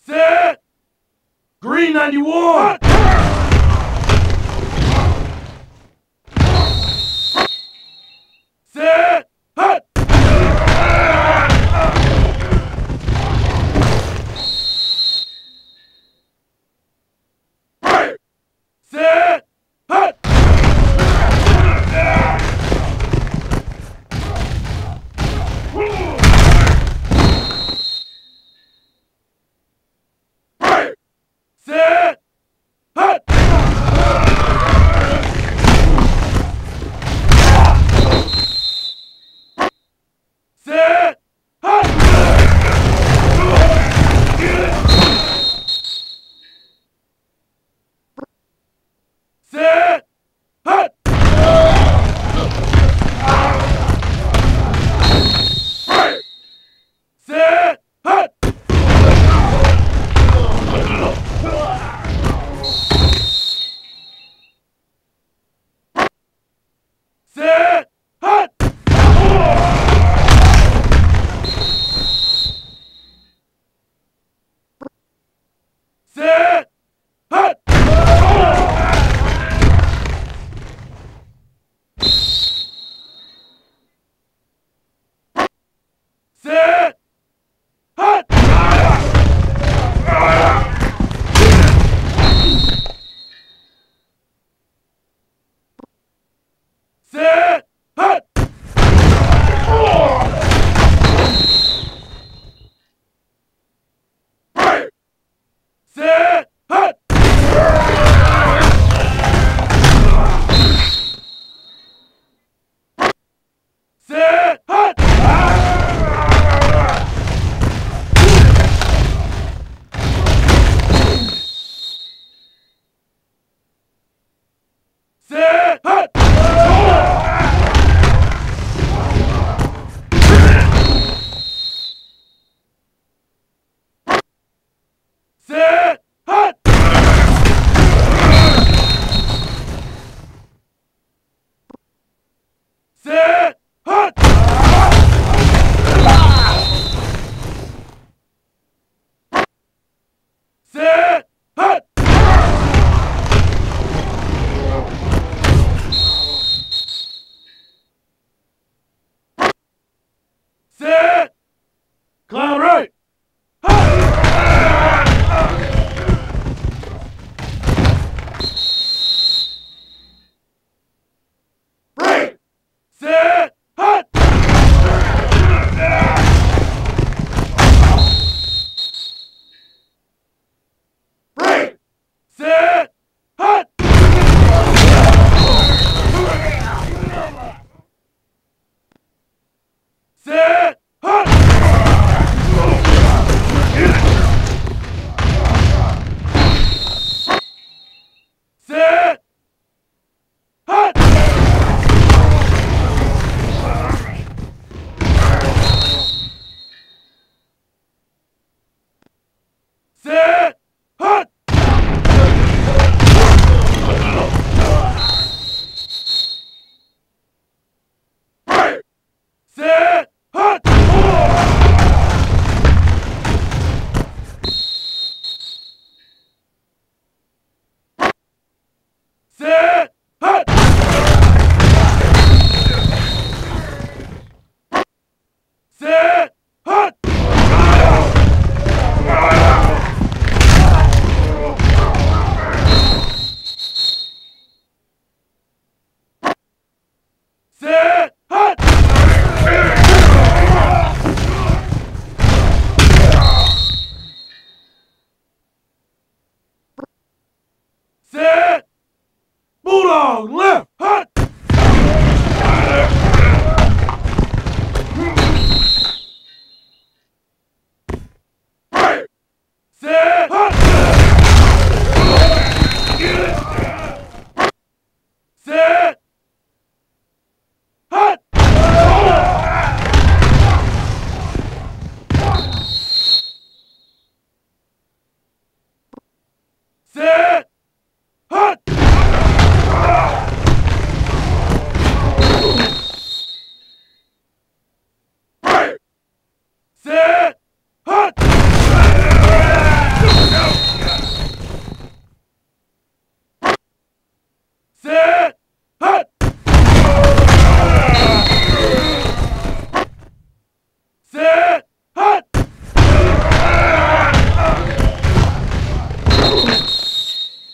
Set! Green 91! Set! Hut! Set! Hut! Set! Hut! Set! Hut! Set! Hut! Set! Hut! Set! Hut! Set! Hut! Set! Hut! Set! Hut! Set! Hut! Set! Hut! Set! Hut! Set! Hut! Set! Hut! Set! Hut! Set! Clown right! Break! Set! Hut! Break! Set! Hut! Set! Hut! Set! Hut! Set! Hut! Set! Hut! Set! Hut! Set! Hut! Set! Hut! Set! Bulldog left! Hut! Set! Hut! Set! Hut! Set!